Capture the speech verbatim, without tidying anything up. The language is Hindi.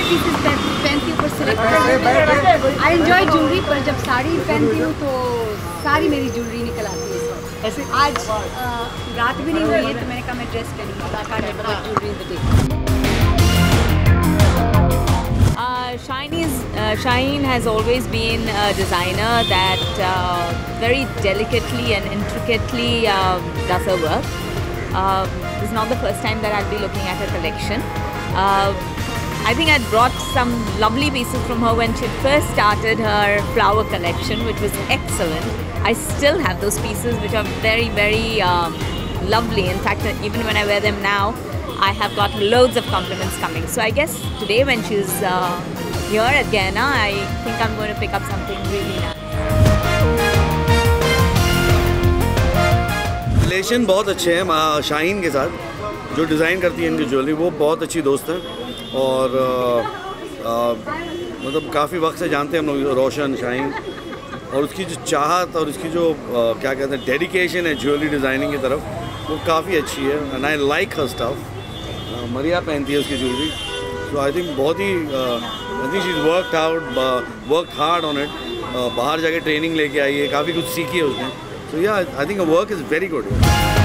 पीसेस पहनती हूँ, पर सिलेक्ट आई एंजॉय ज्वेलरी, पर जब साड़ी पहनती हूँ तो सारी मेरी ज्वेलरी निकल आती है। ऐसे आज आ, रात भी नहीं हुई है तो मैंने कहा मैं ड्रेस पहनूँगी jewellery in the day. Shaine's, uh, Shaheen has always been a designer that uh, very delicately and intricately uh, does her work. Uh, this is not the first time that I'll be looking at her collection. Uh, I think I'd brought some lovely pieces from her when she first started her flower collection, which was excellent. I still have those pieces, which are very, very um, lovely. In fact, even when I wear them now, I have got loads of compliments coming. So I guess today when she's uh, here at Gayana, I think I'm going to pick up something really nice. Relation बहुत अच्छे हैं शाहीन के साथ, जो डिज़ाइन करती है इनकी ज्वेलरी, वो बहुत अच्छी दोस्त है और आ, आ, मतलब काफ़ी वक्त से जानते हैं हम लोग रोशन शाहीन, और उसकी जो चाहत और उसकी जो आ, क्या कहते हैं डेडिकेशन है ज्वेलरी डिज़ाइनिंग की तरफ, वो काफ़ी अच्छी है। एंड आई लाइक हर स्टफ। मरिया पहनती है उसकी ज्वेलरी, सो आई थिंक बहुत ही I think she is worked out worked hard on it. बाहर जाके ट्रेनिंग लेके आई है, काफ़ी कुछ सीखी है उसने। So yeah I think work is very good.